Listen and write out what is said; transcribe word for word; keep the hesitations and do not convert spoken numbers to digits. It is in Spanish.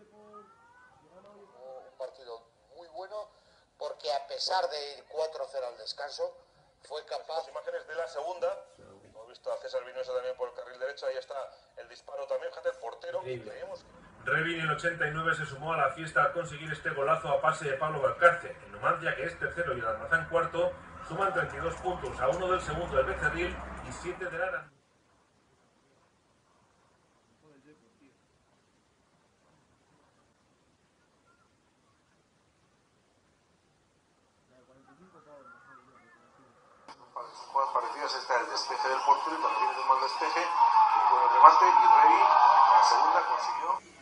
Un partido muy bueno porque a pesar de ir cuatro cero al descanso, fue capaz... Las imágenes de la segunda, hemos visto a César Vinuesa también por el carril derecho, ahí está el disparo también, fíjate, el portero. Creemos... Revi en el ochenta y nueve se sumó a la fiesta al conseguir este golazo a pase de Pablo Valcarce. El Numancia, que es tercero y el Almazán cuarto, suman treinta y dos puntos, a uno del segundo del Becerril y siete del Ara. Jugadas parecidas, está el despeje del portero y cuando viene de un mal despeje, un buen remate y Revi, la segunda consiguió.